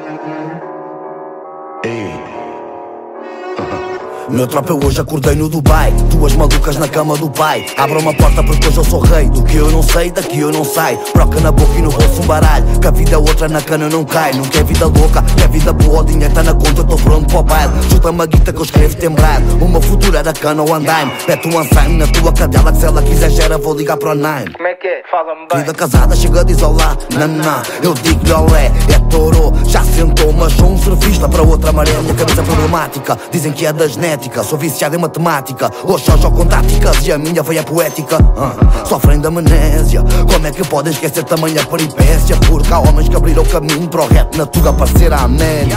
Meu tropa, eu hoje acordei no Dubai. Duas malucas na cama do pai. Abra uma porta porque hoje eu sou rei. Do que eu não sei, daqui eu não sai. Broca na boca e no bolso um baralho. Que a vida é outra, na cana não cai. Não quer vida louca, quer vida boa. O dinheiro tá na conta, eu tô pronto para o baile. Junta-me a guita que eu escrevo tembrado. O meu futuro era cana ou andaime. Mete um ansaime na tua cadela, que se ela quiser gera, vou ligar para o Nine. Como é que é? Fala-me bem. Vida casada, chega diz olá. Naná, eu digo-lhe olé. É touro, já sentou, mas sou um surfista para outra maré. Minha cabeça é problemática, dizem que é da genética. Sou viciado em matemática, hoje só jogo com táticas e a minha veia poética sofrem de amnésia. Como é que podem esquecer tamanha peripécia? Porque há homens que abriram o caminho para o rap na tuga parecer a América.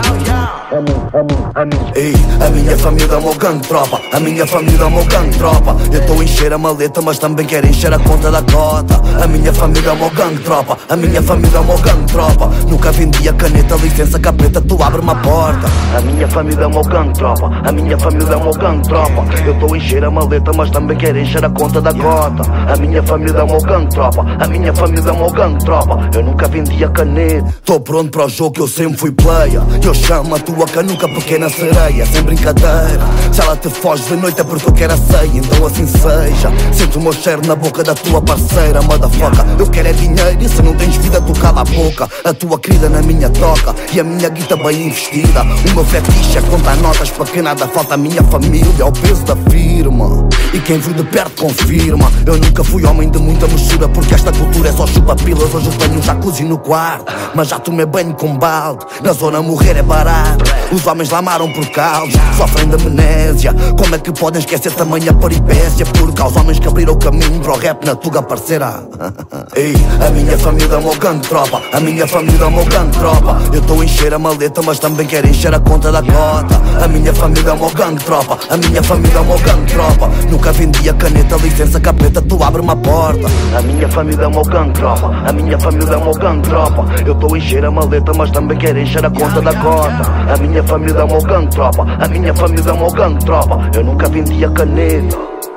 Ei, a minha família é o meu gangue tropa. A minha família é o meu gangue tropa. Eu estou a encher a maleta, mas também quero encher a conta da cota. A minha família é o meu gangue tropa. A minha família é o meu gangue tropa. Nunca vendi a caneta, licença capeta, tu abre uma porta. A minha família é o meu gangue tropa. A minha família é o meu gangue tropa. Eu estou a encher a maleta, mas também quero encher a conta da cota. A minha família é o meu gangue tropa. A minha família é o meu gangue tropa. Eu nunca vendi a caneta. Estou pronto para o jogo, eu sempre fui player. Eu chamo a tua canuca pequena sereia, sem brincadeira. Se ela te foge de noite é porque eu quero a ceia, então assim seja. Sinto o meu cheiro na boca da tua parceira, motherfucker. Eu quero é dinheiro e se não tens vida tu cala a boca. A tua querida na minha toca e a minha guita bem investida. O meu fetiche é contar notas para que nada falta. A minha família é o peso da firma e quem viu de perto confirma. Eu nunca fui homem de muita mistura, porque esta cultura é só chupa-pilas. Hoje eu tenho um jacuzzi no quarto, mas já tomei banho com balde. Na zona morrer é barato. Os homens lamaram por caldos, sofrem de amnésia. Como é que podem esquecer tamanha peripécia? Porque aos homens que abriram o caminho para o rap na tuga aparecerá. Ei, a minha família é o meu gangue tropa. A minha família é o meu gangue tropa. Eu estou a encher a maleta, mas também quero encher a conta da cota. A minha família é o meu gangue tropa. A minha família é o meu gangue tropa. Nunca vendi a caneta, licença capeta, tu abre uma porta. A minha família é o meu gangue tropa. A minha família é o meu gangue tropa. Eu estou a encher a maleta, mas também quero encher a conta da cota. A minha família é o meu gangue tropa. A minha família é o meu gangue tropa. Eu nunca vendi a caneta.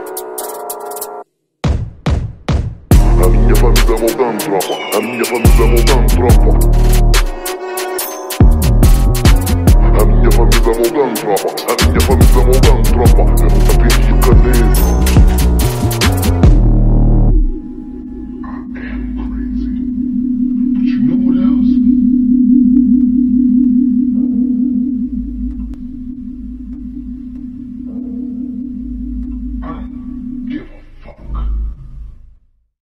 A minha família é o meu gangue tropa. A minha família é o meu gangue tropa. A minha família é o meu gangue tropa. A minha família é o meu gangue tropa. Eu nunca vendi a caneta.